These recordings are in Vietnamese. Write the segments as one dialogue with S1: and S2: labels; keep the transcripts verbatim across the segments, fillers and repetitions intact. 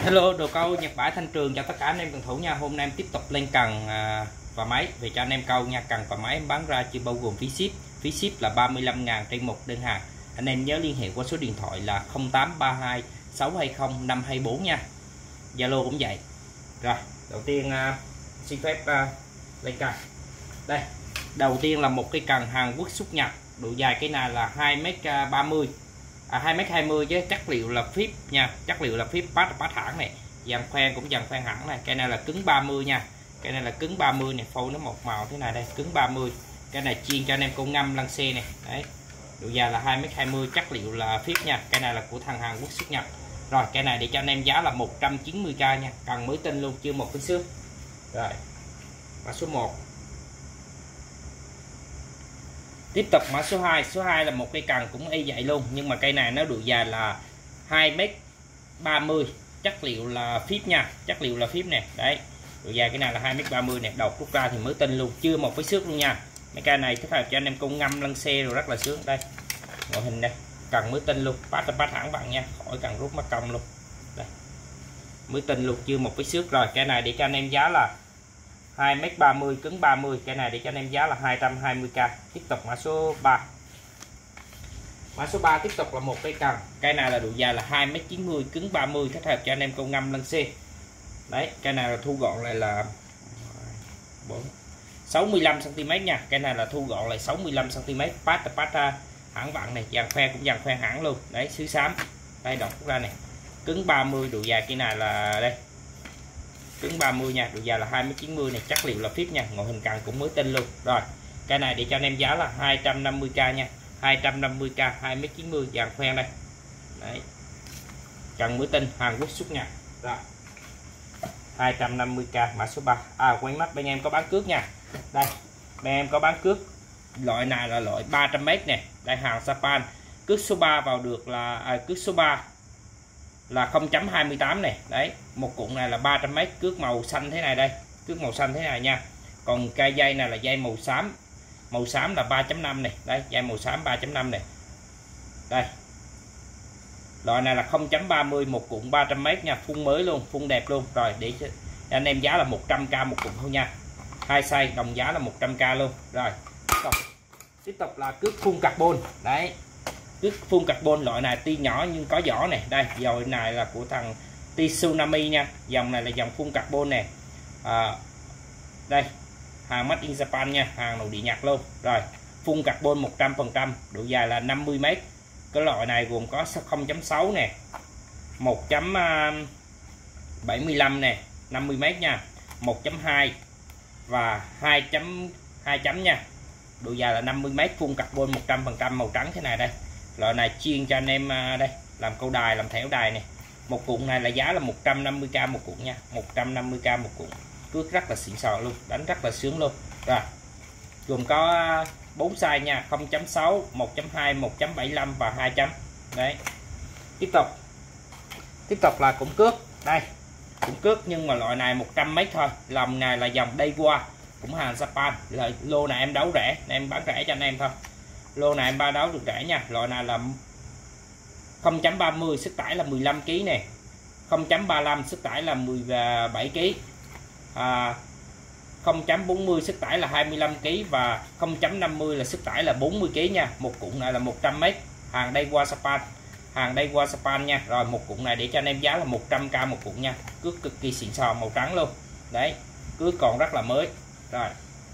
S1: Hello, đồ câu Nhật Bãi Thanh Trường chào tất cả anh em cần thủ nha. Hôm nay em tiếp tục lên cần à, và máy về cho anh em câu nha. Cần và máy em bán ra chưa bao gồm phí ship. Phí ship là ba mươi lăm ngàn trên một đơn hàng. Anh em nhớ liên hệ qua số điện thoại là không tám ba hai sáu hai không năm hai bốn nha. Zalo cũng vậy. Rồi, đầu tiên à, xin phép à, lên cần. Đây, đầu tiên là một cái cần Hàn Quốc xuất Nhật, độ dài cái này là hai mét ba mươi. À, hai mét hai mươi chứ chất liệu là phíp nha, chất liệu là phíp pát pát hãng này, dàn khoen cũng dàn khoen hãng này. Cái này là cứng ba mươi nha, cái này là cứng ba mươi này, phôi nó một màu thế này đây, cứng ba mươi. Cái này chiên cho anh em câu ngâm lăng xê này. Đấy, độ dài là hai mét hai mươi, chất liệu là phíp nha. Cái này là của thằng Hàn Quốc xuất Nhật. Rồi cái này để cho anh em giá là một trăm chín mươi k nha, cần mới tinh luôn, chưa một cái xước. Rồi mã số một. Tiếp tục mã số hai. Số hai là một cây cần cũng y vậy luôn, nhưng mà cây này nó độ dài là hai mét ba mươi, chất liệu là phíp nha, chất liệu là phíp nè. Đấy, độ dài cái này là hai mét ba mươi nè, đầu rút ra thì mới tinh luôn, chưa một cái xước luôn nha. Mấy cây này thích hợp cho anh em công ngâm lăn xe rồi rất là sướng. Đây, ngoại hình đây, cần mới tinh luôn, bắt bắt hẳn bạn nha, khỏi cần rút mất công luôn. Đây, mới tinh luôn, chưa một cái xước. Rồi cái này để cho anh em giá là hai mét ba mươi, cứng ba mươi. Cái này để cho anh em giá là hai trăm hai mươi k. Tiếp tục mã số ba. Mã số ba tiếp tục là một cây cần. Cây này là độ dài là hai mét chín mươi, cứng ba mươi, thích hợp cho anh em câu ngâm lăn xê. Đấy, cây này là thu gọn lại là sáu mươi lăm xăng ti mét nha. Cái này là thu gọn lại sáu mươi lăm xăng ti mét, pát pát hãng vặn này, dàn khoen cũng dàn khoen hãng luôn. Đấy, sứ xám. Đây, đọc ra này. Cứng ba mươi, độ dài cây này là đây. Cứng ba mươi nha, độ dài là hai mét chín mươi này, chất liệu là phíp nha, ngoại hình cần cũng mới tinh luôn. Rồi, cái này để cho anh em giá là hai trăm năm mươi k nha, hai trăm năm mươi k, hai mét chín mươi, dàn khoen đây. Đấy, cần mới tinh, Hàn Quốc xuất Nhật. Rồi, hai trăm năm mươi k. Mã số ba. À, quên mất, bên em có bán cước nha. Đây, bên em có bán cước. Loại này là loại ba trăm mét nè. Đây, hàng Japan. Cước số ba vào được là à, cước số ba là không chấm hai mươi tám này. Đấy, một cuộn này là ba trăm mét, cước màu xanh thế này đây, cước màu xanh thế này nha. Còn cây dây này là dây màu xám, màu xám là ba chấm năm này. Đấy, dây màu xám ba chấm năm này. Đây, loại này là không chấm ba mươi, một cuộn ba trăm mét nha, phun mới luôn, phun đẹp luôn. Rồi để cho anh em giá là một trăm k một cuộn thôi nha, hai size đồng giá là một trăm k luôn. Rồi tiếp tục, tiếp tục là cước phun carbon. Đấy, cước phun carbon loại này tuy nhỏ nhưng có vỏ này. Đây, dòng này là của thằng Tsunami nha, dòng này là dòng phun carbon nè. À, đây, hàng made in Japan nha, hàng nội địa Nhật luôn. Rồi, phun carbon một trăm phần trăm, độ dài là năm mươi mét. Cái loại này gồm có không chấm sáu nè, một chấm bảy mươi lăm nè, năm mươi mét nha, một chấm hai và hai chấm hai chấm nha. Độ dài là năm mươi mét, phun carbon một trăm phần trăm, màu trắng thế này đây. Loại này chuyên cho anh em đây làm câu đài, làm thẻo đài này. Một cuộn này là giá là một trăm năm mươi k một cuộn nha, một trăm năm mươi k một cuộn. Cước rất là xịn sò luôn, đánh rất là sướng luôn. Rồi, gồm có bốn size nha, không chấm sáu, một chấm hai, một chấm bảy mươi lăm và hai chấm. Đấy. Tiếp tục. Tiếp tục là cũng cước. Đây, cũng cước nhưng mà loại này một trăm mét thôi. Lòng này là dòng Daiwa, cũng hàng Japan. Rồi, lô này em đấu rẻ, em bán rẻ cho anh em thôi. Lô này em ba đấu được rẻ nha. Loại này là không chấm ba mươi, sức tải là mười lăm ki lô gam nè, không chấm ba mươi lăm sức tải là mười bảy ki lô gam, à, không chấm bốn mươi sức tải là hai mươi lăm ki lô gam và không chấm năm mươi là sức tải là bốn mươi ki lô gam nha. Một cuộn này là một trăm mét, hàng Daiwa Japan, hàng Daiwa Japan nha. Rồi một cuộn này để cho anh em giá là một trăm k một cuộn nha, cước cực kỳ xịn sò, màu trắng luôn. Đấy, cước còn rất là mới. Rồi,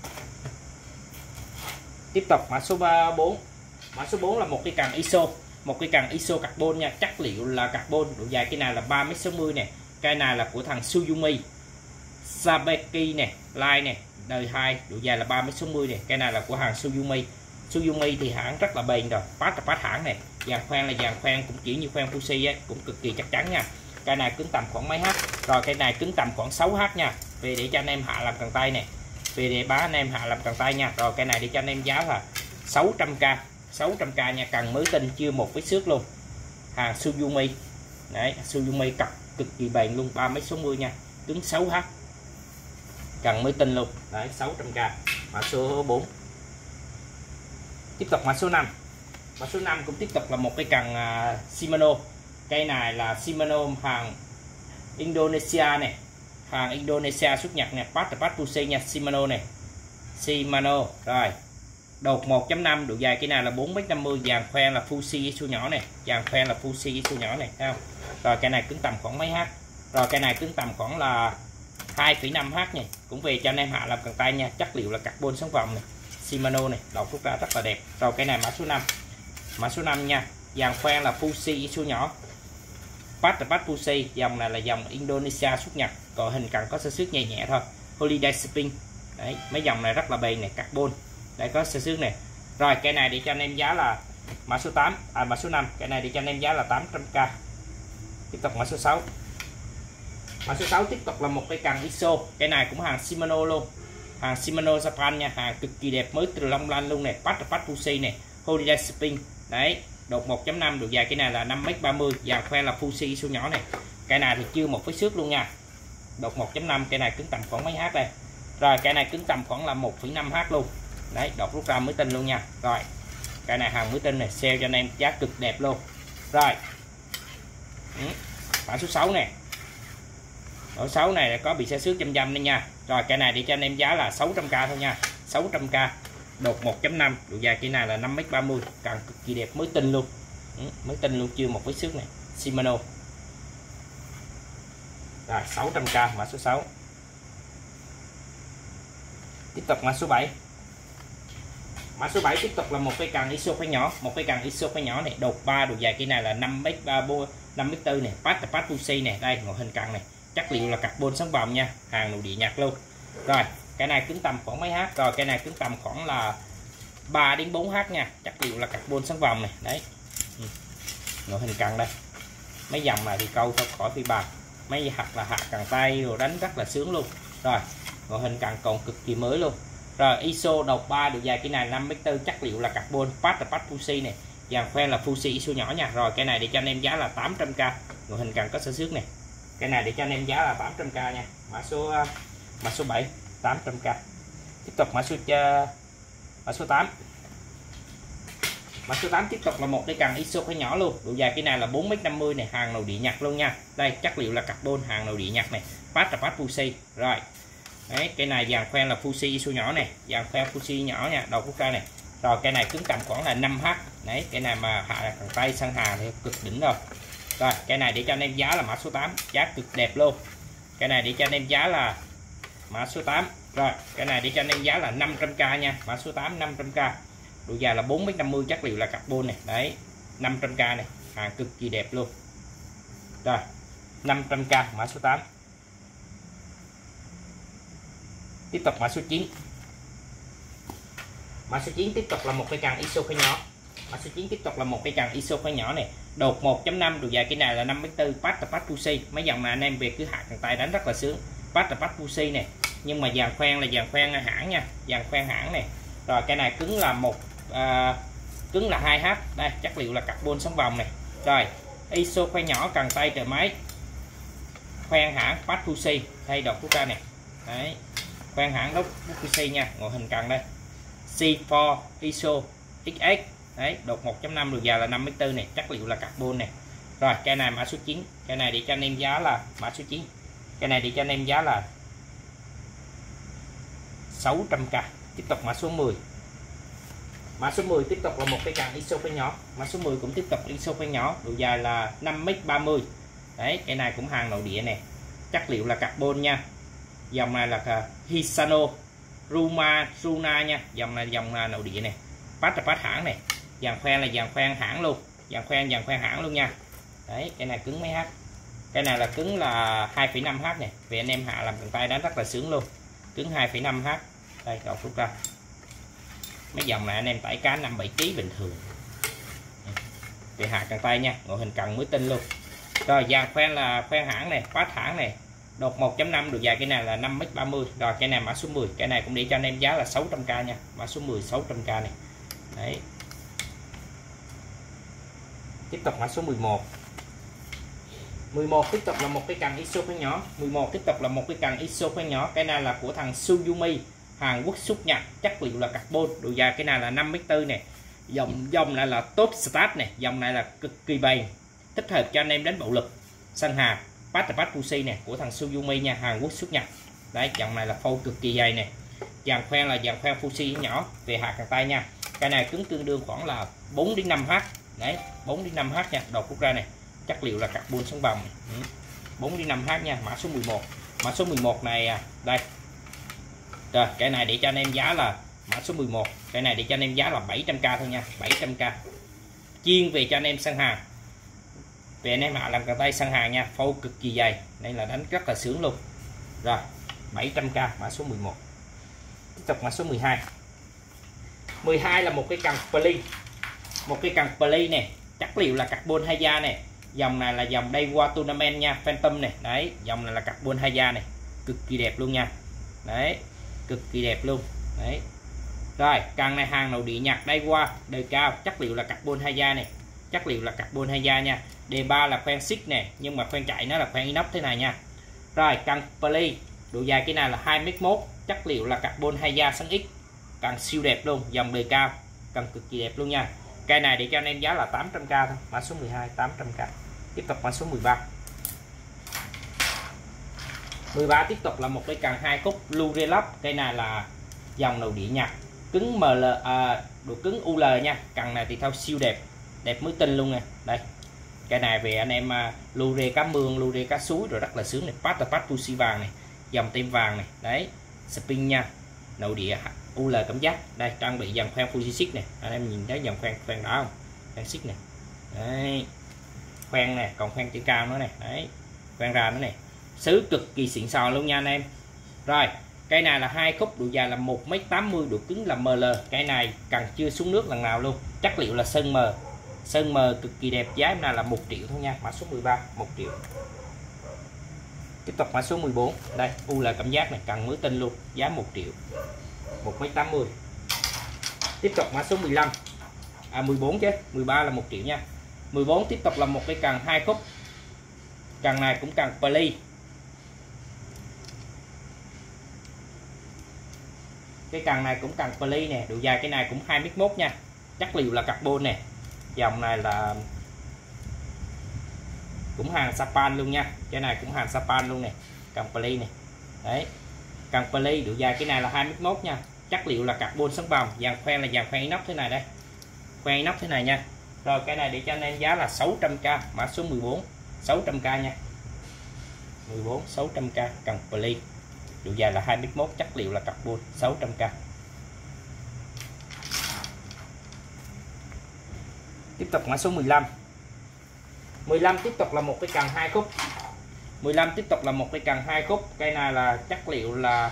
S1: tiếp tục mã số bốn. Mã số bốn là một cái cần i ét ô, một cái cần i ét ô carbon nha, chất liệu là carbon, độ dài cái này là ba mét sáu mươi nè. Cái này là của thằng Suzumi Sabeki nè, line nè, đời hai, độ dài là ba mét sáu mươi nè. Cái này là của hàng Suzumi. Suzumi thì hãng rất là bền rồi, pát là pát hãng này, dàn khoen là dàn khoen cũng chỉ như khoen Fuji ấy, cũng cực kỳ chắc chắn nha. Cái này cứng tầm khoảng mấy h. Rồi cái này cứng tầm khoảng sáu h nha. Về để cho anh em hạ làm cần tay nè, về để bán anh em hạ làm cần tay nha. Rồi cái này để cho anh em giá là sáu trăm k, sáu trăm k nha, cần mới tinh, chưa một vết xước luôn, hàng Suzumi. Đấy, Suzumi cặp cực kỳ bền luôn, ba mét sáu mươi nha, cứng sáu h, cần mới tinh luôn. Đấy, sáu trăm k. Mã số bốn. Tiếp tục mã số năm. Mã số năm cũng tiếp tục là một cái cần uh, Shimano. Cây này là Shimano hàng Indonesia này, hàng Indonesia xuất nhật nè, Pat Pussy nha, Shimano này, Shimano. Rồi đột một chấm năm, độ dài cái này là bốn mét năm mươi, dàn khoen là Fuji số nhỏ này, dàn khoen là Fuji số nhỏ này, thấy không? Rồi cái này cứng tầm khoảng mấy h. Rồi cái này cứng tầm khoảng là hai phẩy năm h nha, cũng về cho anh em hạ làm cần tay nha, chất liệu là carbon sống vòng này, Shimano này, đầu rút ra rất là đẹp. Rồi cái này mã số năm, mã số năm nha, dàn khoen là Fuji số nhỏ, Pat Pussy, dòng này là dòng Indonesia xuất nhật, còn hình cần có sơ xước nhẹ nhẹ thôi, Holiday Shipping. Đấy, mấy dòng này rất là bền này, carbon, đây có sơ xước này. Rồi cái này để cho anh em giá là mã số tám, à mã số năm, cái này để cho anh em giá là tám trăm k. Tiếp tục mã số sáu, mã số sáu tiếp tục là một cái cần i ét ô, cái này cũng hàng Shimano luôn, hàng Shimano Japan nha, hàng cực kỳ đẹp, mới từ long lanh luôn này, Pat Pussy này, Holiday Shipping. Đấy, đột một chấm năm, độ dài cái này là năm mét ba mươi, dàn khoen là Fuji số nhỏ này, cái này thì chưa một vết xước luôn nha. Đột một chấm năm, cái này cứng tầm khoảng mấy h đây. Rồi cái này cứng tầm khoảng là một phẩy năm h luôn. Đấy, đột rút ra mới tinh luôn nha. Rồi cái này hàng mới tinh này, sale cho anh em giá cực đẹp luôn. Rồi ừ. Mã số sáu nè, mã số sáu này có bị xe xước chăm chăm đây nha. Rồi cái này để cho anh em giá là sáu trăm k thôi nha, sáu trăm k. Đột một chấm năm, độ dài cái này là năm mét ba mươi, càng cực kỳ đẹp, mới tinh luôn. Ừ, mới tinh luôn, chưa một vết xước này, Shimano. Rồi sáu trăm k, mã số sáu. Tiếp tục mã số bảy. Mã số bảy tiếp tục là một cái cần i ét ô khoen nhỏ, một cái cần i ét ô khoen nhỏ này, đột ba, độ dài cái này là năm mét ba mươi, năm mét bốn này, Pat Pussy này, đây ngoại hình cần này, chất liệu là carbon sống vòng nha, hàng nội địa Nhật luôn. Rồi cái này cứng tầm khoảng mấy h. Rồi cái này cứng tầm khoảng là ba đến bốn h nha, chất liệu là carbon sống vòng này. Đấy, ừ. Ngoại hình cần đây, mấy dòng này thì câu thôi khỏi phi bàn, mấy hạt là hạt cần tay rồi đánh rất là sướng luôn. Rồi ngoại hình cần còn cực kỳ mới luôn. Rồi i ét ô đột ba, độ dài cái này năm mét bốn, chất liệu là carbon, Pat Pussy này, dàn khoen là Fuji i ét ô nhỏ nha. Rồi cái này để cho anh em giá là tám trăm k, ngoại hình cần có sơ xước này, cái này để cho anh em giá là tám trăm k nha. Mã số mã số bảy, tám trăm k. Tiếp tục mã số mã số tám. Mã số tám tiếp tục là một cái cần i ét ô khoen nhỏ luôn, độ dài cái này là bốn mét năm mươi này, hàng nội địa Nhật luôn nha. Đây chất liệu là carbon, hàng nội địa Nhật này, Pat Pussy. Rồi đấy, cái này dàn khoen là Fuji i ét ô nhỏ này, dàn khoen Fuji nhỏ nha, đầu quốc gia này. Rồi cái này cứng tầm khoảng là năm h. Đấy, cái này mà hạ thằng tay sang hàng thì cực đỉnh rồi. Rồi cái này để cho anh em giá là mã số tám, giá cực đẹp luôn. Cái này để cho anh em giá là mã số tám. Rồi cái này để cho anh em giá là năm trăm k nha, mã số tám, năm trăm k. Độ dài là bốn mét năm mươi, chất liệu là carbon này. Đấy, năm trăm k này, hàng cực kỳ đẹp luôn. Rồi năm trăm k, mã số tám. Tiếp tục mã số chín. Mã số chín tiếp tục là một cái cần i ét ô khoen nhỏ. Mã số chín tiếp tục là một cái cần i ét ô khoen nhỏ này, đột một chấm năm, độ dài cái này là năm mét bốn, Pat Pussy. Mấy dòng này anh em về cứ hạ cần tay đánh rất là sướng, Pat Pussy này. Nhưng mà dàn khoen là dàn khoen hãng nha, dàn khoen hãng này. Rồi cái này cứng là một à, cứng là hai h. Đây chất liệu là carbon sống vòng này. Rồi i ét ô khoen nhỏ, cần tay trời máy, khoen hãng Pat Pussy, thay đột quốc gia này. Đấy, khoen hãng đốc Pussy nha, ngoại hình cần đây, C bốn i ét ô ích ét. Đấy, đột một chấm năm, độ dài là năm mét bốn này, chất liệu là carbon này. Rồi cái này mã số chín, cái này để cho anh em giá là mã số chín, cái này để cho anh em giá là sáu trăm k. Tiếp tục mã số mười. Mã số mười tiếp tục là một cái cần i ét ô khoen nhỏ, mã số mười cũng tiếp tục i ét ô khoen nhỏ, độ dài là năm mét ba mươi. Đấy, cái này cũng hàng nội địa này, chất liệu là carbon nha. Dòng này là Hisano Ruma Runa nha, dòng này dòng là nội địa này, Pat Pat hãng này, dàn khoen là dàn khoen hãng luôn, dàn khoen dàn khoen hãng luôn nha. Đấy, cái này cứng mấy h, cái này là cứng là hai phẩy năm h này, vì anh em hạ làm cần tay đánh rất là sướng luôn, cứng hai phẩy năm h. Đây cậu rút ra, mấy dòng này anh em tải cá năm bảy ký bình thường về hạ cần tay nha, ngoại hình cần mới tinh luôn. Rồi dàn khoen là khoen hãng này, Pat hãng này, đột một chấm năm, độ dài cái này là năm mét ba mươi. Rồi cái này mã số mười, cái này cũng để cho anh em giá là sáu trăm k nha, mã số mười, sáu trăm k này. Đấy. Tiếp tục mã số mười một. mười một tiếp tục là một cái cần i ét ô khoen nhỏ, mười một tiếp tục là một cái cần i ét ô khoen nhỏ, cái này là của thằng Suzumi, Hàn Quốc xuất nhật, chất liệu là carbon, độ dài cái này là năm mét bốn này. Dòng dòng này là top start này, dòng này là cực kỳ bền, thích hợp cho anh em đánh bạo lực, săn hà. Pata Pat Fuji nè của thằng Suzumi nha, Hàn Quốc xuất nhập. Đấy, dòng này là phâu cực kỳ dày nè. Dàn khoen là dàn khoen Fuji nhỏ về hạt càng tay nha. Cái này cứng tương đương khoảng là bốn đến năm H. Đấy, bốn đến năm H nha, đầu rút ra này. Chất liệu là carbon sống bồng. Ừ. bốn đến năm H nha, mã số mười một. Mã số mười một này à, đây. Rồi, cái này để cho anh em giá là mã số mười một. Cái này để cho anh em giá là bảy trăm k thôi nha, bảy trăm k. Chuyên về cho anh em săn hàng. Về anh em hạ làm càng tay săn hàng nha, phâu cực kỳ dày. Đây là đánh rất là sướng luôn. Rồi, bảy trăm k mã số mười một. Tiếp tục mã số mười hai. mười hai là một cái cần ply. Một cái cần ply này, chất liệu là carbon hai da này. Dòng này là dòng Daiwa Tournament nha, Phantom này. Đấy, dòng này là carbon hai da này, cực kỳ đẹp luôn nha. Đấy, cực kỳ đẹp luôn. Đấy. Rồi, cần này hàng nội địa Nhật Daiwa, đời cao, chất liệu là carbon hai da này. Chất liệu là carbon hai da nha. Đề ba là khoen xích nè, nhưng mà khoen chạy nó là khoen inox thế này nha. Rồi, cần ply, độ dài cái này là hai mét một, chất liệu là carbon hai da sáng X. Cần siêu đẹp luôn, dòng đời cao, cần cực kỳ đẹp luôn nha. Cây này để cho anh em giá là tám trăm k thôi, mã số mười hai tám trăm k. Tiếp tục mã số mười ba. mười ba tiếp tục là một cái cần hai khúc Lurelab. Cây này là dòng nội địa Nhật, cứng em lờ, à, độ cứng u lờ nha. Cần này thì thao siêu đẹp, đẹp mới tinh luôn nè. Đây, cái này về anh em uh, lure cá mương, lure cá suối rồi rất là sướng này. Pata Pat Fuji vàng này, dòng tem vàng này. Đấy, spin nha, nội địa u lờ cảm giác. Đây, trang bị dàn khoen Fuji xích này, anh em nhìn thấy dàn khoen khoen đỏ không, khoen xích này. Đấy, khoen này còn khoen chữ cao nữa này. Đấy, khoen ra nữa này, sứ cực kỳ xịn sò luôn nha anh em. Rồi, cây này là hai khúc, độ dài là một mét tám mươi, độ cứng là em lờ. Cây này cần chưa xuống nước lần nào luôn, chất liệu là sơn mờ, sơn mờ cực kỳ đẹp. Giá em này là một triệu thôi nha, mã số mười ba, một triệu. Tiếp tục mã số mười bốn. Đây, u là cảm giác này, cần mới tinh luôn, giá một triệu, một mét tám mươi. Tiếp tục mã số mười lăm. À mười bốn chứ, mười ba là một triệu nha. mười bốn tiếp tục là một cái cần hai khúc. Cần này cũng cần ply. Cái cần này cũng cần ply nè, độ dài cái này cũng hai mét một nha. Chất liệu là carbon nè. Dòng này là cũng hàng Japan luôn nha. Cái này cũng hàng Japan luôn nè, cần ply này. Đấy, cần ply, độ dài cái này là hai mét một nha. Chất liệu là carbon sống bồng, dàn khoen là dàn khoen inox thế này đây. Khoen inox thế này nha. Rồi cái này để cho anh em giá là sáu trăm k, mã số mười bốn, sáu trăm k nha. mười bốn sáu trăm k, cần ply. Độ dài là hai mét một, chất liệu là carbon, sáu trăm k. Tiếp tục mã số mười lăm. mười lăm tiếp tục là một cái cần hai khúc. mười lăm tiếp tục là một cái cần hai khúc. Cây này là chất liệu là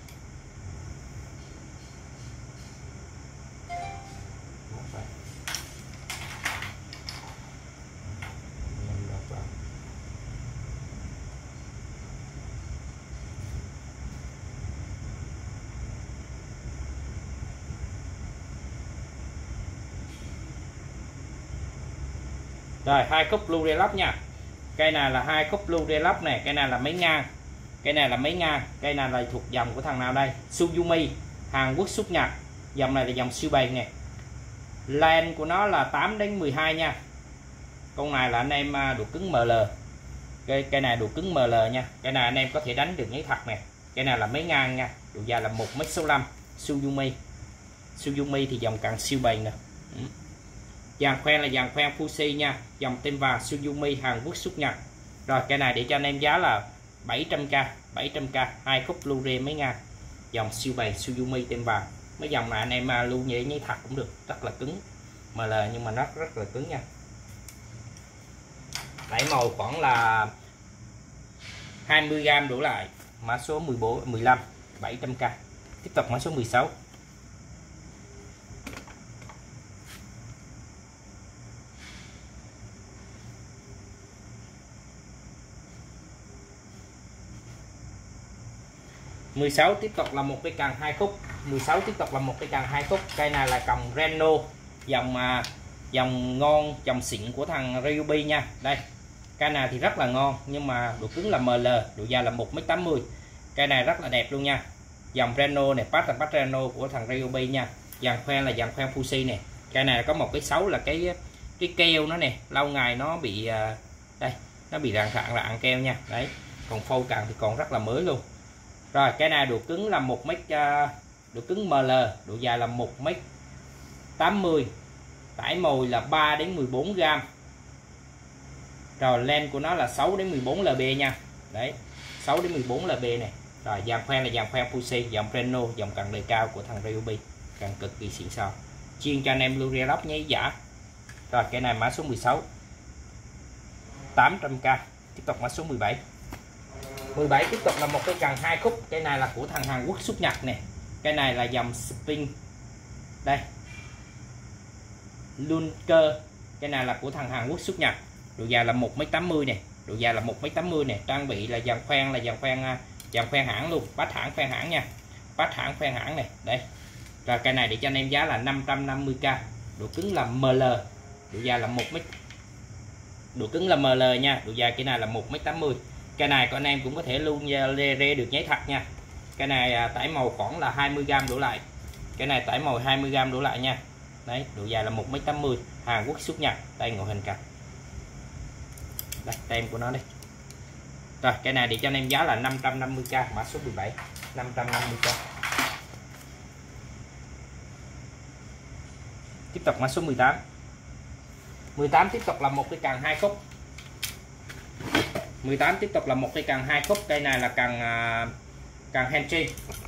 S1: rồi hai khúc Lurelab nha. Cây này là hai khúc Lurelab này, cây này là mấy ngang, cây này là mấy ngang, cây này là thuộc dòng của thằng nào đây? Suzumi, Hàn Quốc xuất nhập. Dòng này là dòng siêu bền nè. Len của nó là tám đến mười hai nha. Con này là anh em độ cứng em lờ. Cây cây này độ cứng em lờ nha. Cây này anh em có thể đánh được giấy thật nè. Cây này là mấy ngang nha, độ dài là một mét sáu mươi lăm. Suzumi. Suzumi thì dòng càng siêu bền nè. Ừ. Dàn khoen là dàn khoen Fuji nha, dòng tem vàng Suzumi, Hàn Quốc xuất nhập. Rồi cái này để cho anh em giá là bảy trăm k, bảy trăm k, hai khúc Lure mấy ngang, dòng siêu bền Suzumi tem vàng. Mấy dòng này anh em lưu như giấy thật cũng được, rất là cứng em lờ nhưng mà nó rất là cứng nha. Đẩy màu khoảng là hai mươi gam đổ lại, mã số mười bốn, mười lăm, bảy trăm k. Tiếp tục mã số mười sáu. mười sáu tiếp tục là một cái cần hai khúc. mười sáu tiếp tục là một cái cần hai khúc. Cây này là còng Reno, dòng à, dòng ngon, dòng xịn của thằng Ryobi nha. Đây, cây này thì rất là ngon nhưng mà độ cứng là em lờ, độ dài là một mét tám mươi. Cây này rất là đẹp luôn nha. Dòng Reno này, Pata Pat Reno của thằng Ryobi nha. Dàn khoen là dàn khoen Fuji nè. Cây này có một cái xấu là cái cái keo nó nè, lâu ngày nó bị đây, nó bị rạn rạn rạn keo nha. Đấy, còn phôi càng thì còn rất là mới luôn. Rồi cái này độ cứng là một mét, độ cứng em lờ, độ dài là một mét tám mươi, tải mồi là ba đến mười bốn gam. Rồi len của nó là sáu đến mười bốn lb nha. Đấy, sáu đến mười bốn lb này. Rồi dàn khoen là dàn khoen Fuji, dòng Reno, dòng cần đời cao của thằng Ryobi, cần cực kỳ xịn sò, chuyên cho anh em Blu-ray lock nháy giả. Rồi cái này mã số mười sáu, tám trăm k. Tiếp tục mã số mười bảy. mười bảy tiếp tục là một cái cần hai khúc, cái này là của thằng Hàn Quốc xuất Nhật nè. Cái này là dòng Spin. Đây. Lunker, cái này là của thằng Hàn Quốc xuất Nhật. Độ dài là một mét tám mươi này, độ dài là một mét tám mươi này, trang bị là dàn khoen là dàn khoen dàn khoen hãng luôn, bắt hãng khoen hãng nha. Bắt hãng khoen hãng này, đây. Rồi cái này để cho anh em giá là năm trăm năm mươi k. Độ cứng là em lờ, độ dài là một mét. Độ cứng là em lờ nha, độ dài cái này là một mét tám mươi. Cái này của anh em cũng có thể luôn rê, rê được nháy thật nha. Cái này tải màu khoảng là hai mươi gam đổ lại. Cái này tải màu hai mươi gam đổ lại nha. Đấy, độ dài là một mét tám mươi, Hàn Quốc xuất Nhật. Đây ngoại hình cặp. Đây, tem của nó đây. Rồi, cái này để cho anh em giá là năm trăm năm mươi k, mã số mười bảy, năm trăm năm mươi k. Tiếp tục mã số mười tám. mười tám tiếp tục là một cái cần hai khúc. mười tám tiếp tục là một cái cần hai khúc, cây này là cần cần Henry.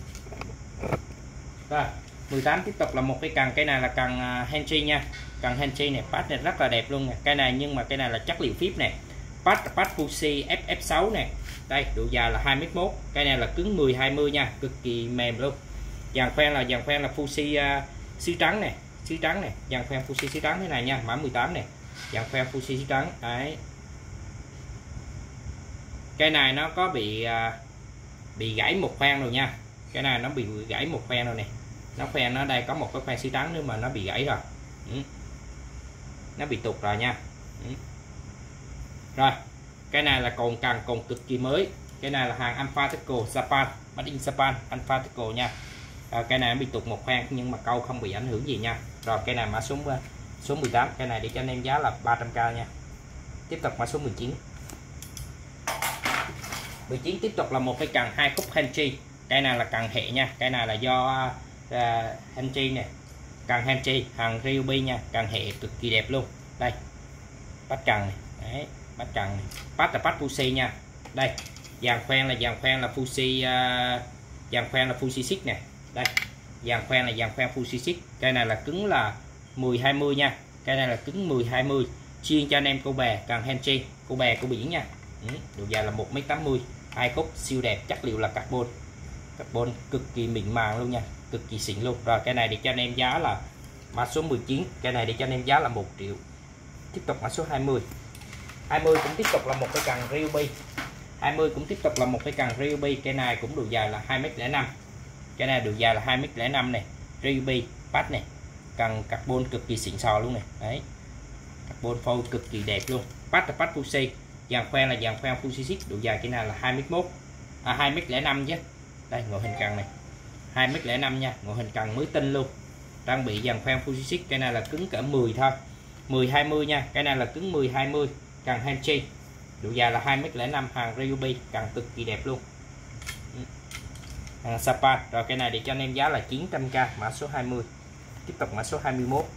S1: Rồi, mười tám tiếp tục là một cái cần, cái này là cần Henry nha. Cần Henry này, pad này rất là đẹp luôn nè. Cái này nhưng mà cái này là chất liệu phíp nè. Pad pad Fuji F F sáu nè. Đây, độ dài là hai mét một. Cái này là cứng mười hai mươi nha, cực kỳ mềm luôn. Dàn khoen là dàn khoen là Fuji uh, sứ trắng này, sứ trắng này, dàn khoen Fuji sứ trắng thế này nha, mã mười tám này. Dàn khoen Fuji sứ trắng. Đấy. Cái này nó có bị uh, bị gãy một khoen rồi nha. Cái này nó bị gãy một khoen rồi này. Nó khoen nó đây có một cái khoen sứ trắng nữa mà nó bị gãy rồi. Ừ. Nó bị tụt rồi nha. Ừ. Rồi, cái này là còn càng còn cực kỳ mới. Cái này là hàng Alpha Teco Japan, made in Japan, Alpha Teco nha. À, cái này bị tụt một khoen nhưng mà câu không bị ảnh hưởng gì nha. Rồi cái này mã số số mười tám, cái này để cho anh em giá là ba trăm k nha. Tiếp tục mã số mười chín. mười chín tiếp tục là một cái cần hai khúc Henry. Cái này là cần hệ nha, cái này là do uh, Henry nè. Cần Henry hàng Ryobi nha, cần hệ cực kỳ đẹp luôn. Đây. Bắt cần này. Đấy, bắt cần này. Bắt là bắt Fuji nha. Đây, dàn khoen là dàn khoen là Fuji uh, dàn khoen là Fuji six nè. Đây, dàn khoen là dàn khoen Fuji six. Cái này là cứng là mười hai mươi nha. Cái này là cứng mười hai mươi, chuyên cho anh em câu bè cần Henry, câu bè câu biển nha. Ừ, độ dài là một mét tám mươi, hai khúc siêu đẹp, chất liệu là carbon. Carbon cực kỳ mịn màng luôn nha, cực kỳ xịn luôn. Rồi cái này để cho anh em giá là mã số mười chín, cái này để cho anh em giá là một triệu. Tiếp tục mã số hai mươi. hai mươi cũng tiếp tục là một cái cần Ryobi. hai mươi cũng tiếp tục là một cái cần Ryobi, cái này cũng độ dài là hai mét lẻ năm. Cái này độ dài là hai mét lẻ năm này, Ryobi pad này, cần carbon cực kỳ xịn sò luôn này. Đấy. Carbon phôi cực kỳ đẹp luôn. Pad là pad Fuji, dàn khoen là dàn khoen Fuji six, độ dài cái này là hai mét một. À hai mét lẻ năm chứ. Đây ngoại hình cần này. hai mét lẻ năm nha, ngoại hình cần mới tinh luôn. Trang bị dàn khoen Fuji six, cái này là cứng cỡ mười thôi. mười hai mươi nha, cái này là cứng mười hai mươi, cần Henry. Độ dài là hai mét lẻ năm, hàng Ryobi, cần cực kỳ đẹp luôn. Hàng Japan. Rồi cái này để cho anh em giá là chín trăm k, mã số hai mươi. Tiếp tục mã số hai mươi mốt.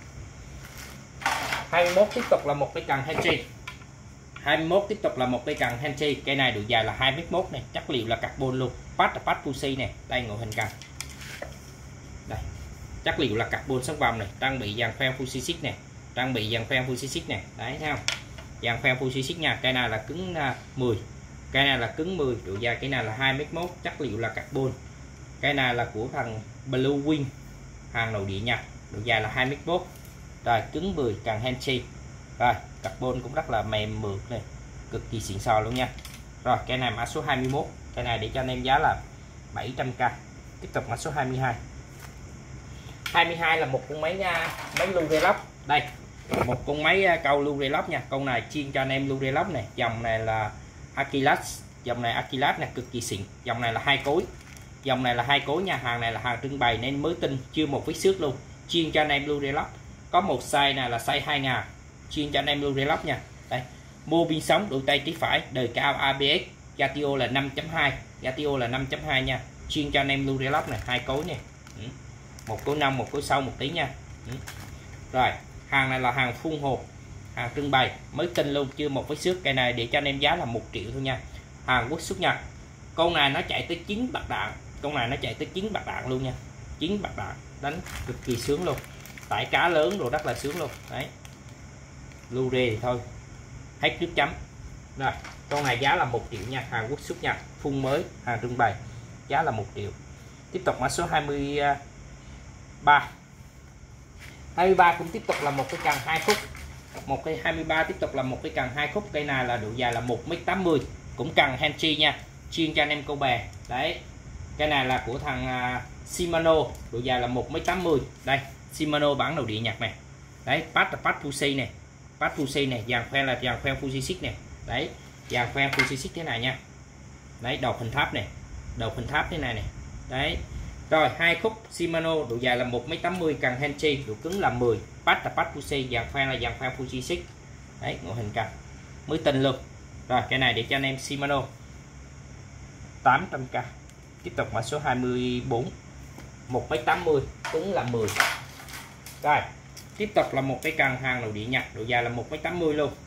S1: hai mươi mốt tiếp tục là một cái cần Henry. hai mươi mốt tiếp tục là một cái cần Henry, cái này độ dài là hai mét một này, chất liệu là carbon luôn. Pad là pad Fuji này, đây ngoại hình cần. Đây. Chất liệu là carbon sống vòng này, trang bị dàn khoen Fuji six này, trang bị dàn khoen Fuji six này, đấy thấy không? Dàn khoen Fuji six nha, cái này là cứng mười. Cái này là cứng mười, độ dài cái này là hai mét một, chất liệu là carbon. Cái này là của thằng Blue Wing, hàng nội địa nha, độ dài là hai mét một. Rồi cứng mười, cần Henry. Rồi, carbon cũng rất là mềm mượt này, cực kỳ xịn sò luôn nha. Rồi, cái này mã số hai mươi mốt, cái này để cho anh em giá là bảy trăm k. Tiếp tục mã số hai mươi hai. hai mươi hai là một con máy máy Blu-ray lock. Đây, một con máy câu Blu-ray lock nha. Con này chuyên cho anh em Blu-ray lock này. Dòng này là Aquilas, dòng này Aquilas này cực kỳ xịn. Dòng này là hai cối. Dòng này là hai cối nha, hàng này là hàng trưng bày nên mới tinh, chưa một vết xước luôn. Chuyên cho anh em Blu-ray lock. Có một size này là size hai nghìn, chuyên cho anh em Blu-ray lock nha. Đây, mô pin sống đôi tay trái phải, đời cao a bê ét, Yatio là năm chấm hai, Yatio là năm chấm hai nha, chuyên cho anh em lưu relop này, hai cối nè, một cối nông, một cối sau một tí nha. Rồi hàng này là hàng phun hộp, hàng trưng bày mới tinh luôn, chưa một vết xước. Cây này để cho anh em giá là một triệu thôi nha, Hàn Quốc xuất Nhật. Con này nó chạy tới chín bạc đạn, con này nó chạy tới chín bạc đạn luôn nha, chín bạc đạn đánh cực kỳ sướng luôn, tải cá lớn rồi rất là sướng luôn đấy. Lưu rê thì thôi hết nước chấm. Rồi con này giá là một triệu nha, Hàn Quốc xuất Nhật, phun mới, hàng trưng bày, giá là một triệu. Tiếp tục mã số hai mươi ba. hai mươi ba cũng tiếp tục là một cái cần hai khúc, một cây hai mươi ba tiếp tục là một cái cần hai khúc. Cây này là độ dài là một mét tám mươi, cũng cần Henry nha, chuyên cho anh em câu bè đấy. Cái này là của thằng uh, Shimano, độ dài là một mét tám mươi. Đây Shimano bản nội địa Nhật này đấy, Pat là Pat Fuji này, Pat Fuji này, dàn khoen là dàn khoen Fuji Six này đấy, dàn khoen Fuji Six thế này nha đấy, đầu hình tháp này, đầu hình tháp thế này này đấy. Rồi hai khúc Shimano, độ dài là một mét tám mươi, cần Henry, độ cứng là mười, Pat là Pat Fuji, dàn khoen là dàn khoen Fuji Six đấy, ngộ hình cần mới tinh luôn. Rồi cái này để cho anh em Shimano tám trăm k. Tiếp tục mã số hai mươi bốn, một mét tám mươi, cứng là mười. Rồi tiếp tục là một cái cần hàng nội địa Nhật, độ dài là một mét tám mươi luôn.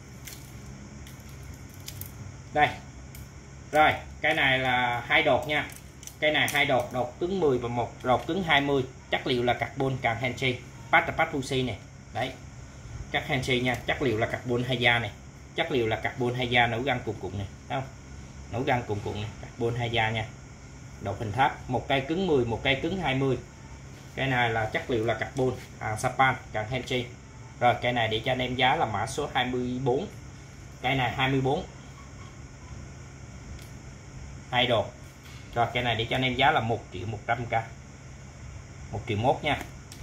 S1: Đây rồi cái này là hai đột nha, cái này hai đột, đột cứng mười và một đột cứng hai mươi, chất liệu là carbon, cần Henry, Pat là Pat Fuji này đấy, chắc Henry nha, chất liệu là carbon hay da này, chất liệu là carbon hay da, nấu găng cuộn cuộn này, thấy không, nấu găng cuộn cuộn này, carbon hay da nha, đầu hình tháp, một cây cứng mười, một cây cứng hai mươi. Cái này là chất liệu là carbon, hàng Japan, cần Henry. Rồi cái này để cho anh em giá là mã số hai mươi bốn. Cái này hai mươi bốn, hai đột. Rồi cái này để cho anh em giá là một triệu một trăm k, một triệu mốt nha.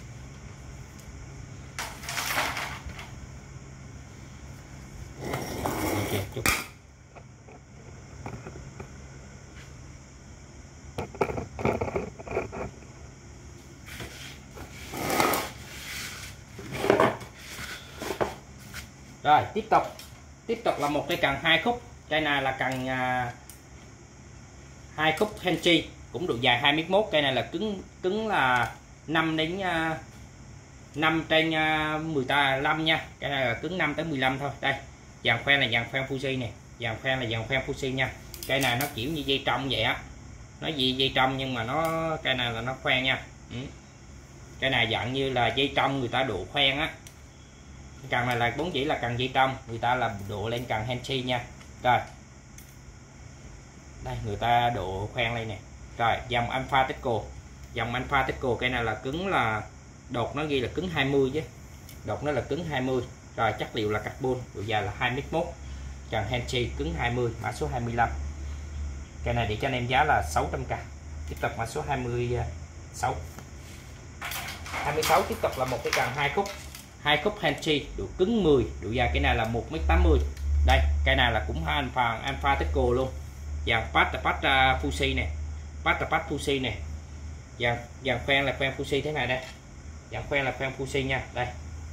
S1: Okay, chút. Rồi tiếp tục tiếp tục là một cái cần hai khúc. Cây này là cần uh, hai khúc Henry, cũng độ dài hai mét một. Cây này là cứng cứng là năm đến uh, năm trên uh, mười lăm nha. Cái này là cứng năm tới mười lăm thôi. Đây dàn khoen là dàn khoen Fuji này, dàn khoen là dàn khoen Fuji nha. Cây này nó kiểu như dây trong vậy á, nó gì dây trong nhưng mà nó cây này là nó khoen nha. Ừ. Cái này dạng như là dây trong người ta độ khoen á. Cần này là bốn chỉ là cần dây trong, người ta là độ lên cần Henry nha. Rồi đây người ta độ khoen lên nè. Rồi dòng Alpha Teco, dòng Alpha Teco, cái này là cứng là đột nó ghi là cứng hai mươi chứ, đột nó là cứng hai mươi. Rồi chất liệu là carbon, độ dài là hai mét một, cần Henry, cứng hai mươi, mã số hai mươi lăm. Cái này để cho anh em giá là sáu trăm k. Tiếp tục mã số hai mươi sáu. hai mươi sáu tiếp tục là một cái cần hai khúc, hai khúc Henry, độ cứng mười, độ dài cái này là một mét tám mươi. Đây cái này là cũng Alpha Alpha Teco luôn, dàn Pat là Pat uh, Fuji này, Pat là Pat Fuji này, dàn dàn khoen là khoen Fuji thế này đây, dàn khoen là khoen Fuji nha. Đây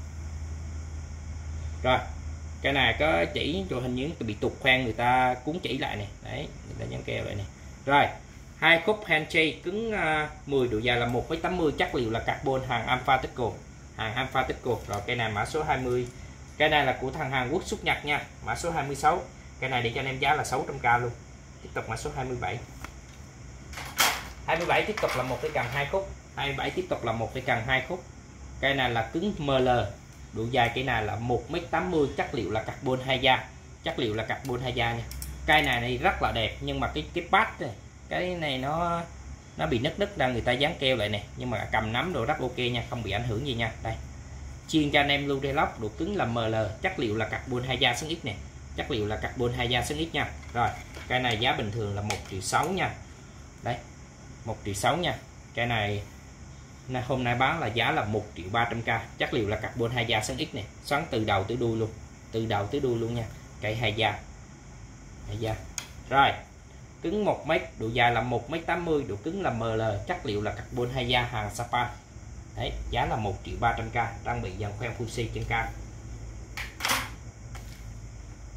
S1: rồi cái này có chỉ cho hình những bị tụt khoen, người ta cuốn chỉ lại này đấy, người ta dán keo lại này. Rồi hai khúc Henry, cứng uh, mười, độ dài là một mét tám mươi, chất liệu là carbon, hàng Alpha Teco, hàng Alpha Teco. Rồi cái này mã số hai mươi, cái này là của thằng Hàn Quốc xuất Nhật nha, mã số hai mươi sáu. Cái này để cho anh em giá là sáu trăm k luôn. Tiếp tục mã số hai mươi bảy. hai mươi bảy tiếp tục là một cái cần hai khúc, hai mươi bảy tiếp tục là một cái cần hai khúc. Cái này là cứng em lờ, độ dài cái này là một mét tám mươi, chất liệu là carbon hai da, chất liệu là carbon hai da nha. Cây này này rất là đẹp, nhưng mà cái cái pad này, cái này nó nó bị nứt nứt ra, người ta dán keo lại này, nhưng mà cầm nắm đồ rất ok nha, không bị ảnh hưởng gì nha. Đây chuyên cho anh em lưu relock, độ cứng là em lờ, chất liệu là carbon hai da xứng X này, chất liệu là carbon hai da xứng X nha. Rồi cái này giá bình thường là một triệu sáu nha. Đấy một triệu sáu nha. Cái này hôm nay bán là giá là một triệu ba trăm k, chất liệu là carbon hai da xứng X này, xoắn từ đầu tới đuôi luôn, từ đầu tới đuôi luôn nha. Cây hai da, hai da. Rồi cứng một mét, độ dài là một mét tám mươi, độ cứng là em lờ, chất liệu là carbon hai da, hàng Japan. Đấy giá là một triệu ba trăm k, trang bị dàn khoen Fuji trên cao.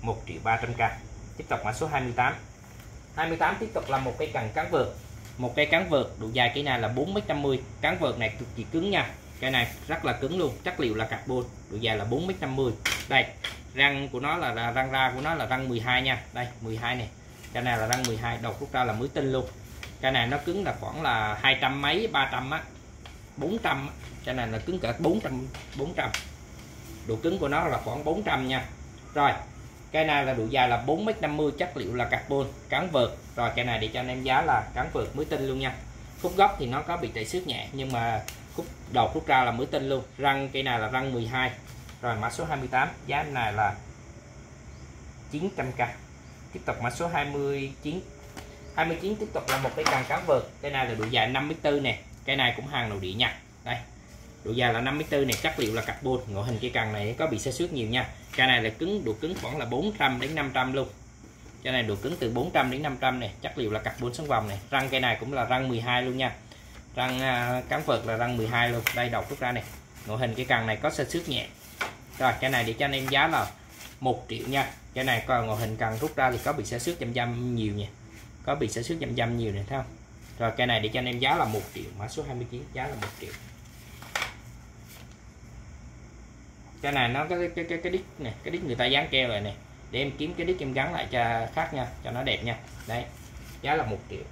S1: một triệu ba trăm k. Tiếp tục mã số hai mươi tám. hai mươi tám tiếp tục là một cây cần cán vợt. Một cây cán vợt độ dài cây này là bốn mét năm mươi. Cán vợt này cực kỳ cứng nha. Cây này rất là cứng luôn, chất liệu là carbon, độ dài là bốn mét năm mươi. Đây, răng của nó là, là răng ra của nó là răng mười hai nha. Đây, mười hai này. Cây này là răng mười hai, đầu rút ra là mới tinh luôn. Cây này nó cứng là khoảng là hai trăm mấy, ba trăm á, bốn trăm. Cây này là cứng cỡ bốn trăm, bốn trăm. Độ cứng của nó là khoảng bốn trăm nha. Rồi, cây này là độ dài là bốn mét năm mươi, chất liệu là carbon, cán vợt. Rồi cây này để cho anh em giá là cán vợt mới tinh luôn nha. Khúc gốc thì nó có bị trầy xước nhẹ, nhưng mà khúc đầu rút ra là mới tinh luôn. Răng cây này là răng mười hai. Rồi mã số hai mươi tám, giá này là chín trăm k. Tiếp tục mã số hai mươi chín. hai mươi chín tiếp tục là một cái cần cán vợt. Cây này là độ dài năm mét bốn nè. Cây này cũng hàng nội địa nha. Đây, độ dài là năm mét bốn này, chất liệu là carbon. Ngoại hình cây cần này có bị xe xước nhiều nha. Cây này là cứng, độ cứng khoảng là bốn trăm đến năm trăm luôn. Cây này độ cứng từ bốn trăm đến năm trăm này, chất liệu là carbon sống vòng này. Răng cây này cũng là răng mười hai luôn nha. Răng uh, cán vợt là răng mười hai luôn. Đây, đầu rút ra này. Ngoại hình cây cần này có xe xước nhẹ. Rồi cái này để cho anh em giá là một triệu nha. Cái này còn ngoại hình cần rút ra thì có bị xe xước dăm dăm nhiều nha. Có bị xe xước dăm dăm nhiều này thấy không? Rồi cái này để cho anh em giá là một triệu, mã số hai mươi chín, giá là một triệu. Cái này nó có cái cái cái, cái đít này, cái đít người ta dán keo rồi này. Để em kiếm cái đít em gắn lại cho khác nha, cho nó đẹp nha. Đấy. Giá là một triệu.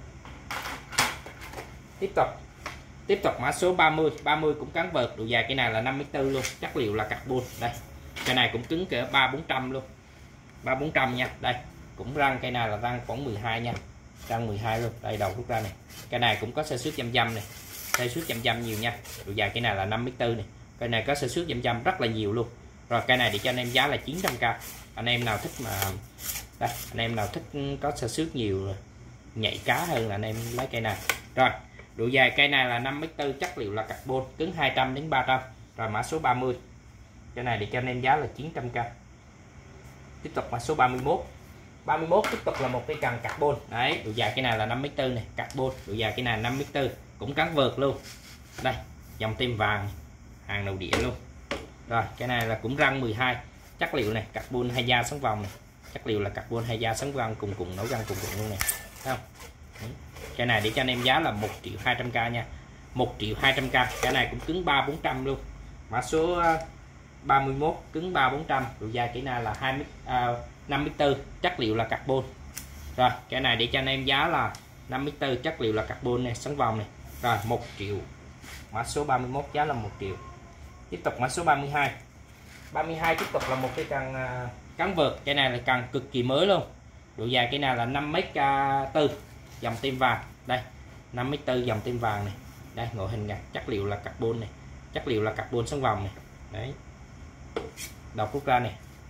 S1: Tiếp tục. Tiếp tục mã số ba mươi, ba mươi cũng cán vợt, độ dài cái này là năm mét bốn luôn, chất liệu là carbon. Đây. Cái này cũng cứng cỡ ba bốn trăm luôn. ba bốn trăm nha. Đây, cũng răng cây này là răng khoảng mười hai nha. Răng mười hai luôn. Đây, đầu rút ra này. Cái này cũng có xe xước dăm dăm này. Xe xước dăm dăm nhiều nha. Độ dài cái này là năm mét bốn này. Cái này có xe xước dăm dăm rất là nhiều luôn. Rồi cái này để cho anh em giá là chín trăm k. Anh em nào thích mà đây, anh em nào thích có xe xước nhiều nhạy cá hơn là anh em lấy cây này. Rồi, độ dài cây này là năm mét bốn, chất liệu là carbon, cứng hai trăm đến ba trăm. Rồi mã số ba mươi. Cái này để cho anh em giá là chín trăm k. Tiếp tục mã số ba mươi mốt. ba mươi mốt tiếp tục là một cây cần carbon. Đấy, độ dài cái này là năm mét bốn này, carbon, độ dài cái này năm mét bốn, cũng cán vợt luôn. Đây, dòng tem vàng, hàng nội địa luôn. Rồi, cái này là cũng răng mười hai, chất liệu này carbon hai da sống vòng này. Chất liệu là carbon hai da sống vòng cùng cùng nấu răng cùng cùng luôn này. Thấy không? Đấy. Cái này để cho anh em giá là một triệu hai trăm k nha. một triệu hai trăm k. Cái này cũng cứng ba bốn trăm luôn. Mã số ba mươi mốt cứng ba bốn trăm, độ dài cái này là hai mét à, năm mét bốn, chất liệu là carbon. Rồi, cái này để cho anh em giá là năm mét bốn, chất liệu là carbon này, sống vòng này. Rồi, một triệu. Mã số ba mươi mốt giá là một triệu. Tiếp tục mã số ba mươi hai. ba mươi hai tiếp tục là một cái cần uh, cán vợt. Cái này là cần cực kỳ mới luôn. Độ dài cái này là năm mét bốn, dòng tem vàng. Đây, năm mét bốn dòng tem vàng này. Đây, ngoại hình này, chất liệu là carbon này. Chất liệu là carbon sống vòng này. Đấy. Đầu rút ra này.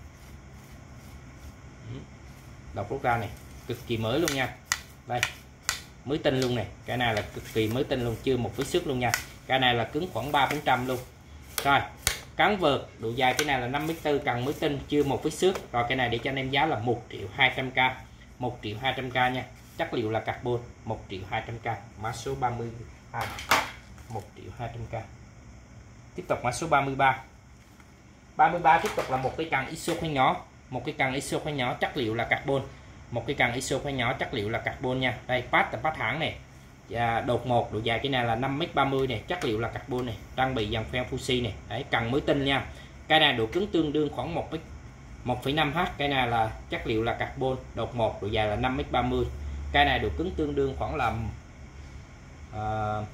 S1: Đầu rút ra này, cực kỳ mới luôn nha. Đây, mới tinh luôn này. Cái này là cực kỳ mới tinh luôn, chưa một vết xước luôn nha. Cái này là cứng khoảng ba bốn trăm luôn. Rồi, cán vợt, độ dài cái này là năm mét bốn, cần mới tinh, chưa một vết xước. Rồi cái này để cho anh em giá là một triệu hai trăm k. một triệu hai trăm k nha. Chất liệu là carbon, một triệu hai trăm k. Mã số ba mươi hai, một triệu hai trăm k. Tiếp tục mã số ba mươi ba. ba mươi ba tiếp tục là một cái cần iso khoen nhỏ, một cái cần iso khoen nhỏ, chất liệu là carbon. Một cái cần iso khoen nhỏ, chất liệu là carbon nha. Đây, pad là pad hãng này. Và đột một, độ dài cái này là năm mét ba mươi này, chất liệu là carbon này, trang bị dàn phen Fuji này. Đấy, cần mới tinh nha. Cái này độ cứng tương đương khoảng một phẩy năm H. Cái này là chất liệu là carbon, đột một, độ dài là năm mét ba mươi. Cái này độ cứng tương đương khoảng là uh,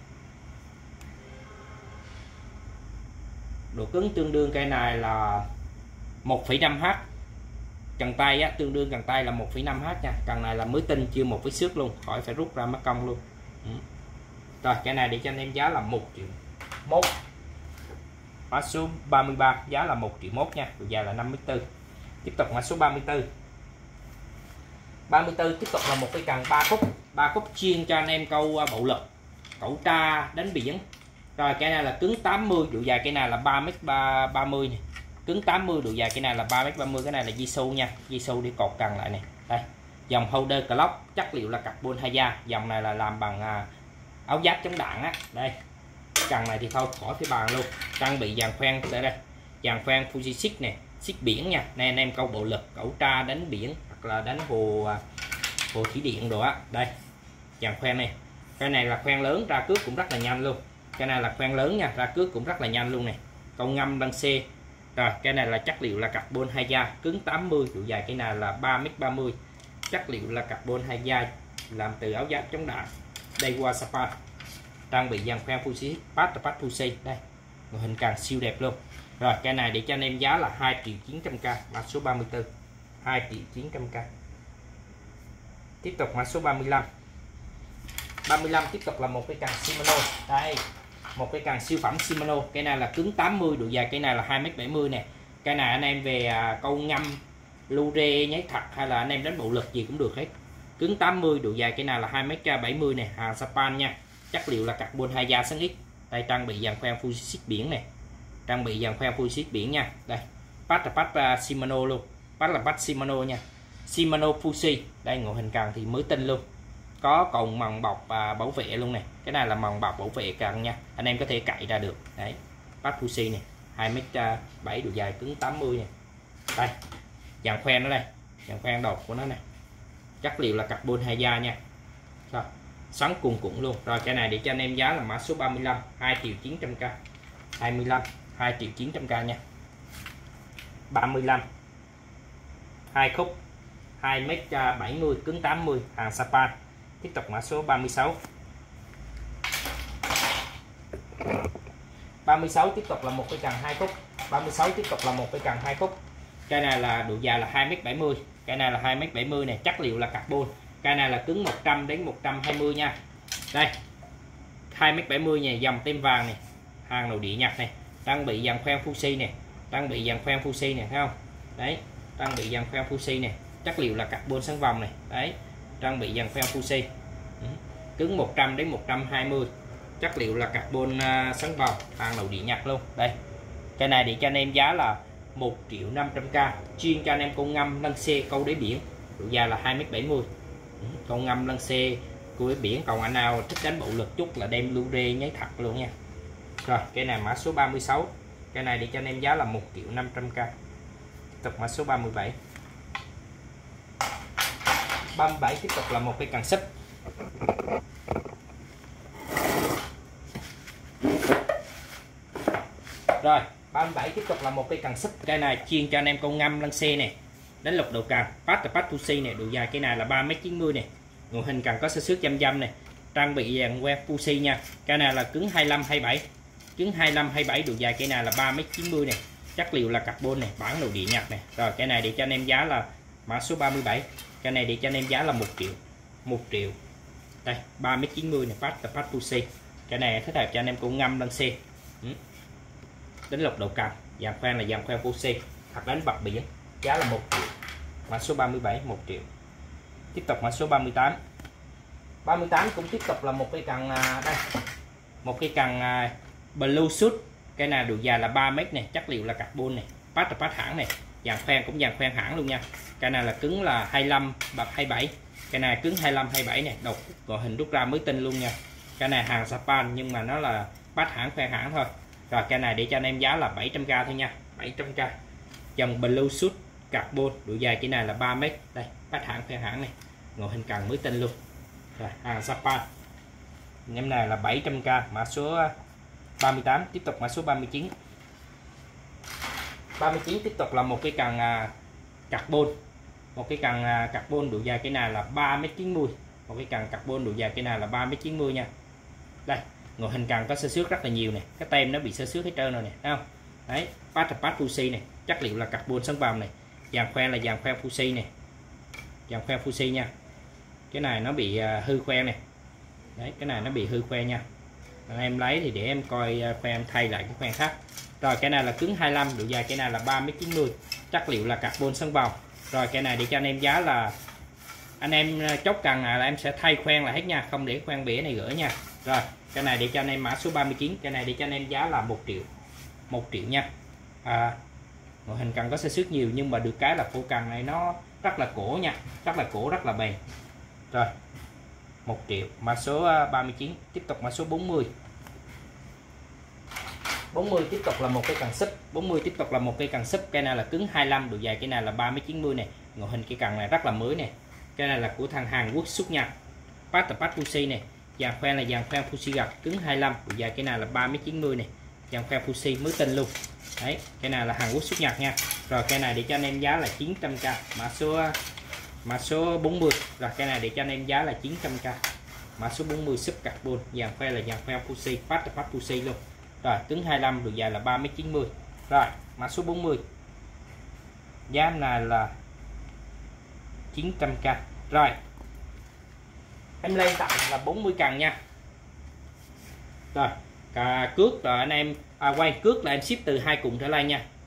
S1: độ cứng tương đương cái này là một phẩy năm H. Cần tay á, tương đương cần tay là một phẩy năm H nha. Cần này là mới tinh, chưa một vết xước luôn, khỏi phải rút ra mất công luôn. Ừ. Rồi cái này để cho anh em giá là một triệu một. Mã số ba mươi ba giá là một triệu một nha, độ dài là năm mét bốn. Tiếp tục mã số ba mươi tư. ba mươi tư tiếp tục là một cái cần ba khúc, ba khúc chuyên cho anh em câu bậu lực, cẩu tra, đánh biển. Rồi cái này là cứng tám mươi, độ dài cái này là ba mét ba mươi này. Cứng tám mươi, độ dài cái này là ba mét ba mươi. Cái này là Jisoo nha, Jisoo đi cột cần lại này. Đây, dòng holder clock, chất liệu là carbon hai da. Dòng này là làm bằng à, áo giáp chống đạn á. Đây, cần này thì thôi khỏi phải bàn luôn. Trang bị dàn khoen để đây, dàn khoen Fuji Six này, xích biển nha. Này anh em câu bộ lực, cẩu tra đánh biển hoặc là đánh hồ hồ thủy điện đồ á. Đây dàn khoen này, cái này là khoen lớn, ra cước cũng rất là nhanh luôn. Cái này là khoen lớn nha, ra cước cũng rất là nhanh luôn này. Câu ngâm lăng xê. Rồi cái này là chất liệu là carbon hai da, cứng tám mươi, độ dài cái này là ba mét ba mươi. Chất liệu là carbon hai da, làm từ áo giáp chống đạn. Đây qua Sapa. Trang bị dàn khoen Fuji Pat Pat Fuji. Đây màn hình càng siêu đẹp luôn. Rồi cái này để cho anh em giá là hai triệu chín trăm k, mã số ba mươi tư, hai triệu chín trăm k. Tiếp tục mã số ba mươi lăm. ba mươi lăm tiếp tục là một cái càng Shimano. Đây một cái càng siêu phẩm Shimano. Cái này là cứng tám mươi, độ dài cái này là hai mét bảy mươi nè. Cái này anh em về câu ngâm lưu rê nháy thật hay là anh em đánh bộ lực gì cũng được hết. Cứng tám mươi, độ dài cái này là hai mét bảy mươi nè, hàng Japan nha. Chất liệu là carbon hai da sáng X. Đây trang bị dàn khoen Fuji xích biển này. Trang bị dàn khoen Fuji xích biển nha. Đây patch là patch uh, Shimano luôn. Patch là patch Shimano nha. Shimano Fuji. Đây ngoại hình càng thì mới tinh luôn. Có còn màng bọc à, bảo vệ luôn này. Cái này là màng bọc bảo vệ càng nha, anh em có thể cạy ra được. Đấy patch Fuji này, hai mét bảy, độ dài cứng tám mươi này. Đây dàn khoen nó đây, dàn khoen đầu của nó này. Chất liệu là carbon hai da nha. Rồi xoắn cuồn cuộn luôn. Rồi cái này để cho anh em giá là mã số ba mươi lăm, hai triệu chín trăm k. hai mươi lăm, hai triệu chín trăm k nha. ba mươi lăm hai khúc, hai mét bảy mươi, cứng tám mươi, hàng Sapa. Tiếp tục mã số ba mươi sáu. ba mươi sáu tiếp tục là một cái cần hai khúc. ba mươi sáu tiếp tục là một cái cần hai khúc. Cái này là độ dài là hai mét bảy mươi. Cái này là hai mét bảy mươi này, chất liệu là carbon. Cái này là cứng một trăm đến một trăm hai mươi nha. Đây hai mét bảy mươi này, dòng tem vàng này, hàng nội địa Nhật này. Trang bị dàn khoen Fuji này, trang bị dàn khoen Fuji này thấy không? Đấy trang bị dàn khoen Fuji này, chất liệu là carbon sáng vòng này. Đấy trang bị dàn khoen Fuji, cứng một trăm đến một trăm hai mươi, chất liệu là carbon uh, sáng vòng, hàng nội địa Nhật luôn. Đây cái này để cho anh em giá là một triệu năm trăm k, chuyên cho anh em câu ngâm lăng xê câu đáy biển, độ dài là hai mét bảy mươi. Câu ngâm lăng xê câu đáy biển, còn anh nào thích đánh bộ lực chút là đem lưu rê nháy thật luôn nha. Rồi cái này mã số ba mươi sáu. Cái này để cho anh em giá là một triệu năm trăm k. Tập mã số ba mươi bảy. ba mươi bảy tiếp tục là một cái càng xích. Rồi ba mươi bảy tiếp tục là một cái càng xích. Cái này chuyên cho anh em câu ngâm lăng xê này, đánh lục đầu càng. Patch là patch Fuji này, độ dài cái này là ba mét chín mươi này. Ngoại hình càng có sơ xước dăm dăm này. Trang bị dàn que Fuji nha. Cái này là cứng hai mươi lăm hai mươi bảy, cứng hai mươi lăm hai mươi bảy, độ dài cái này là ba mét chín mươi này. Chất liệu là carbon này, bản nội địa Nhật này. Rồi cái này để cho anh em giá là mã số ba mươi bảy. Cái này để cho anh em giá là một triệu. một triệu. Đây ba mét chín mươi này, patch là patch Fuji. Cái này thích hợp cho anh em cũng ngâm lăng xê. Ừ. Đánh lục đầu càng, dàn khoen là dàn khoen Fuji hoặc đánh bạc biển, giá là một triệu. Mã số ba mươi bảy, một triệu. Tiếp tục mã số ba mươi tám. ba mươi tám cũng tiếp tục là một cái cần đây. Một cái cần Bluetooth. Cái này độ dài là ba mét này, chất liệu là carbon này, patch là patch hãng này, dàn khoen cũng dàn khoen hãng luôn nha. Cái này là cứng là hai mươi lăm bạc hai mươi bảy. Cái này cứng hai mươi lăm hai mươi bảy này, độc gọi hình rút ra mới tinh luôn nha. Cái này hàng Japan nhưng mà nó là patch hãng khoen hãng thôi. Rồi cái này để cho anh em giá là bảy trăm k thôi nha, bảy trăm k. Dòng Bluetooth carbon, độ dài cái này là ba mét. Đây patch hãng khoen hãng này, ngoại hình càng mới tinh luôn. Rồi hàng Japan. Em này là bảy trăm k, mã số ba mươi tám. Tiếp tục mã số ba mươi chín. ba mươi chín tiếp tục là một cái cần carbon. Một cái cần carbon, độ dài cái này là ba mét chín mươi. Một cái cần carbon độ dài cái này là ba mét chín mươi nha. Đây ngoại hình cần có sơ xước rất là nhiều này, cái tem nó bị sơ xước hết trơn rồi nè, thấy không? Đấy patch là patch Fuji này, chất liệu là carbon sáng vàng này, dàn khoen là dàn khoen Fuji này, dàn khoen Fuji nha. Cái này nó bị hư khoen này. Đấy cái này nó bị hư khoen nha. Em lấy thì để em coi khoen, em thay lại cái khoen khác. Rồi cái này là cứng hai mươi lăm, độ dài cái này là ba mét chín mươi, chất liệu là carbon sáng vàng. Rồi cái này để cho anh em giá là anh em chốt cần là em sẽ thay khoen là hết nha, không để khoen bể này gửi nha. Rồi cái này để cho anh em mã số ba mươi chín. Cái này để cho anh em giá là một triệu. một triệu nha. À, ngoại hình cần có sơ xước nhiều nhưng mà được cái là phụ cần này nó rất là cổ nha, rất là cổ, rất là bền. Rồi một triệu, mã số ba mươi chín. Tiếp tục mã số bốn mươi. bốn mươi tiếp tục là một cây cần súp, bốn mươi tiếp tục là một cây cần súp. Cây này là cứng hai mươi lăm, độ dài cây này là ba mét chín mươi này. Ngoại hình cây cần này rất là mới này. Cây này là của thằng Hàn Quốc xuất nhật, Patapat Fuji này. Dàn khoen là dàn khoen Fuji gặt, cứng hai mươi lăm, độ dài cây này là ba mét chín mươi này. Dàn khoen Fuji mới tinh luôn. Đấy, cây này là Hàn Quốc xuất nhật nha. Rồi cây này để cho anh em giá là chín trăm k, mã số mã số bốn mươi. Rồi cây này để cho anh em giá là chín trăm k, mã số bốn mươi sub carbon. Dàn khoen là dàn khoen Fuji, Patapat Fuji luôn. Rồi cứng hai mươi lăm, độ dài là ba mét chín mươi. Rồi mã số bốn mươi, giá này là chín trăm k. Rồi em lên tặng là bốn mươi cần nha. Rồi cả cước rồi anh em à, quay cước là em ship từ hai cùng trở lại nha.